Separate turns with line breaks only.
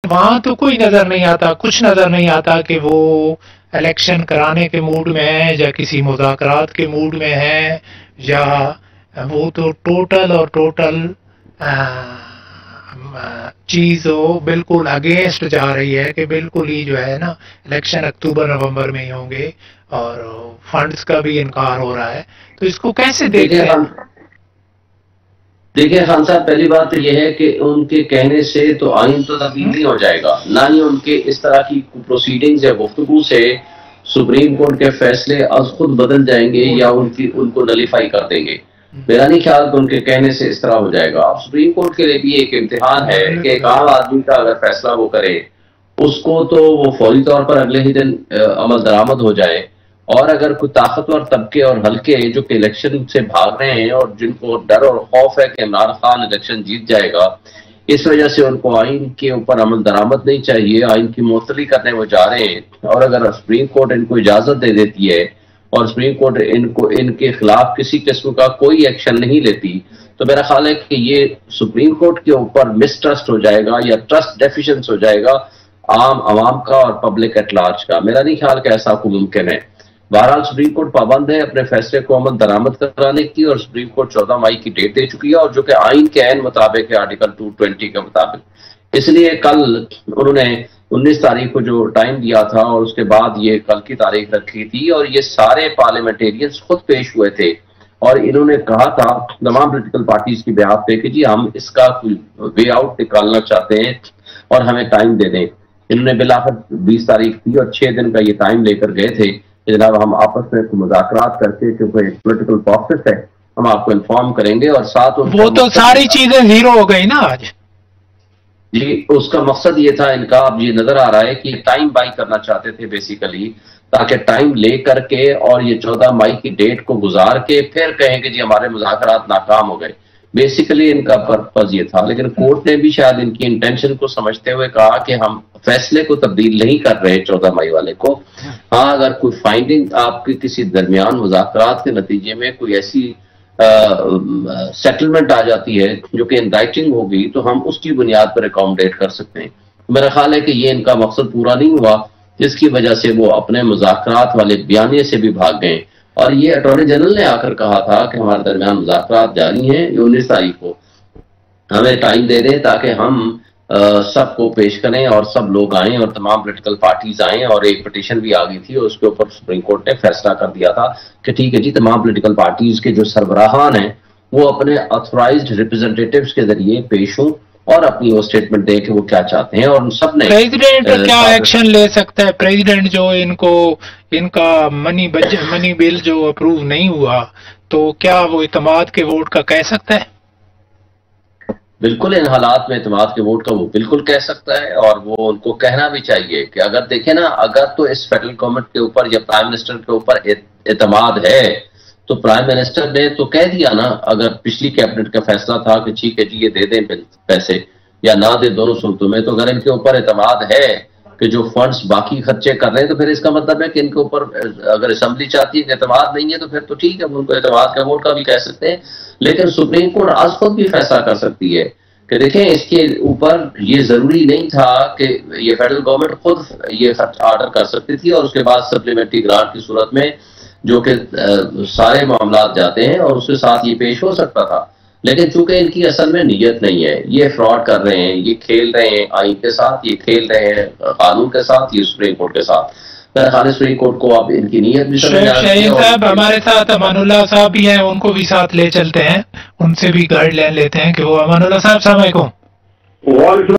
وہاں تو کوئی نظر نہیں آتا، کچھ نظر نہیں آتا کہ وہ الیکشن کرانے کے موڈ میں ہیں یا کسی مذاکرات کے موڈ میں ہیں، یا وہ تو ٹوٹل اور ٹوٹل چیز بالکل اگینسٹ جا رہی ہے کہ بالکل ہی جو ہے نا الیکشن اکتوبر نومبر میں ہی ہوں گے، اور فنڈز کا بھی انکار ہو رہا ہے. تو اس کو کیسے دیکھتے ہیں؟
دیکھیں خان صاحب، پہلی بات تو یہ ہے کہ ان کے کہنے سے تو آئین تو تبدیل نہیں ہو جائے گا، نہ ہی ان کے اس طرح کی پروسیڈنگز یا گفتگو سے سپریم کورٹ کے فیصلے از خود بدل جائیں گے یا ان کو نلیفائی کر دیں گے. میرا نہیں خیال کہ ان کے کہنے سے اس طرح ہو جائے گا. اب سپریم کورٹ کے لیے بھی ایک امتحان ہے کہ ایک عام آدمی کا اگر فیصلہ وہ کرے، اس کو تو وہ فوری طور پر اگلے ہی دن عمل درآمد ہو جائے، اور اگر کوئی طاقتور طبقے اور حلقے جو کہ الیکشن سے بھاگ رہے ہیں اور جن کو ڈر اور خوف ہے کہ عمران خان الیکشن جیت جائے گا، اس وجہ سے ان کو آئین کے اوپر عمل درآمد نہیں چاہیے، آئین کی معطلی کرنے وہ جا رہے ہیں، اور اگر سپریم کورٹ ان کو اجازت دے دیتی ہے اور سپریم کورٹ ان کے خلاف کسی قسم کا کوئی ایکشن نہیں لیتی، تو میرا خیال ہے کہ یہ سپریم کورٹ کے اوپر مسٹرسٹ ہو جائے گا یا ٹرسٹ ڈیفیشنس ہو جائے گا عام عوام کا اور پبلک ایٹ لارج کا. میرا نہیں خیال کہ ایسا کوئی ممکن ہے. بہرحال سپریم کورٹ پابند ہے اپنے فیصلے کو عمل درآمد کرانے کی، اور سپریم کورٹ 14 مئی کی ڈیٹ دے چکی ہے، اور جو کہ آئین کے عین مطابق ہے، آرٹیکل 220 کے مطابق. اس لیے کل انہوں نے 19 تاریخ کو جو ٹائم دیا تھا اور اس کے بعد یہ کل کی تاریخ رکھی تھی، اور یہ سارے پارلیمنٹیرینز خود پیش ہوئے تھے اور انہوں نے کہا تھا تمام پولیٹیکل پارٹیز کی بیعت پہ کہ جی ہم اس کا کوئی وے آؤٹ نکالنا چاہتے ہیں اور ہمیں ٹائم دے دیں. انہوں نے بالآخر 20 تاریخ تھی اور 6 دن کا یہ ٹائم لے کر گئے تھے. جناب ہم آپس میں مذاکرات کر کے، کیونکہ ایک پولیٹیکل پروسیس ہے، ہم آپ کو انفارم کریں گے، اور ساتھ
وہ تو ساری چیزیں زیرو ہو گئی نا آج.
جی اس کا مقصد یہ تھا ان کا، اب یہ نظر آ رہا ہے کہ ٹائم بائی کرنا چاہتے تھے بیسیکلی، تاکہ ٹائم لے کر کے اور یہ 14 مئی کی ڈیٹ کو گزار کے پھر کہیں کہ جی ہمارے مذاکرات ناکام ہو گئے. بیسیکلی ان کا پرپز یہ تھا، لیکن کورٹ نے بھی شاید ان کی انٹینشن کو سمجھتے ہوئے کہا کہ ہم فیصلے کو تبدیل نہیں کر رہے 14 مئی والے کو. ہاں اگر کوئی فائنڈنگ آپ کی کسی درمیان مذاکرات کے نتیجے میں کوئی ایسی سیٹلمنٹ آ جاتی ہے جو کہ انڈائٹنگ ہوگی، تو ہم اس کی بنیاد پر اکاموڈیٹ کر سکتے ہیں. میرا خیال ہے کہ یہ ان کا مقصد پورا نہیں ہوا، جس کی وجہ سے وہ اپنے مذاکرات والے بیانیے سے بھی بھاگ گئے. اور یہ اٹارنی جنرل نے آ کر کہا تھا کہ ہمارے درمیان مذاکرات جاری ہیں، 19 تاریخ کو ہمیں ٹائم دے دیں تاکہ ہم سب کو پیش کریں اور سب لوگ آئیں اور تمام پولیٹیکل پارٹیز آئیں. اور ایک پٹیشن بھی آ گئی تھی اور اس کے اوپر سپریم کورٹ نے فیصلہ کر دیا تھا کہ ٹھیک ہے جی تمام پولیٹیکل پارٹیز کے جو سربراہان ہیں وہ اپنے آتھورائزڈ ریپرزنٹیٹیوز کے ذریعے پیش ہوں اور اپنی وہ اسٹیٹمنٹ دیں کہ وہ کیا چاہتے ہیں. اور سب نے
پریزیڈنٹ کیا ایکشن لے سکتا ہے؟ پریزیڈنٹ جو ان کا منی بل جو اپروو نہیں ہوا، تو کیا وہ اعتماد کے ووٹ کا کہہ سکتا ہے؟
بالکل ان حالات میں اعتماد کے ووٹ کا وہ بالکل کہہ سکتا ہے، اور وہ ان کو کہنا بھی چاہیے کہ اگر دیکھیں نا، اگر تو اس فیڈرل گورنمنٹ کے اوپر یا پرائم منسٹر کے اوپر اعتماد ہے تو پرائم منسٹر نے تو کہہ دیا نا، اگر پچھلی کیبنٹ کا فیصلہ تھا کہ ٹھیک ہے جی یہ دے دیں پیسے یا نہ دے دونوں صورتوں میں، تو اگر ان کے اوپر اعتماد ہے کہ جو فنڈز باقی خرچے کر رہے ہیں، تو پھر اس کا مطلب ہے کہ ان کے اوپر اگر اسمبلی چاہتی ہے کہ اعتماد نہیں ہے تو پھر تو ٹھیک ہے ان کو اعتماد کا ووٹ کا بھی کہہ سکتے ہیں. لیکن سپریم کورٹ آج خود بھی فیصلہ کر سکتی ہے کہ دیکھیں اس کے اوپر یہ ضروری نہیں تھا کہ یہ فیڈرل گورنمنٹ خود یہ آرڈر کر سکتی تھی، اور اس کے بعد سپلیمنٹری گرانٹ کی صورت میں جو کہ سارے معاملات جاتے ہیں اور اس کے ساتھ یہ پیش ہو سکتا تھا. لیکن چونکہ ان کی اصل میں نیت نہیں ہے، یہ فراڈ کر رہے ہیں، یہ کھیل رہے ہیں آئین کے ساتھ، یہ کھیل رہے ہیں قانون کے ساتھ، یہ سپریم کورٹ کے ساتھ. خالص سپریم کورٹ کو اب ان کی نیت بھی سمجھ آ رہی ہے.
شاہین صاحب ہمارے ساتھ امان اللہ صاحب بھی ہیں، ان کو بھی ساتھ لے چلتے ہیں، ان سے بھی گائیڈ لائن لیتے ہیں کہ وہ امان اللہ صاحب السلام علیکم.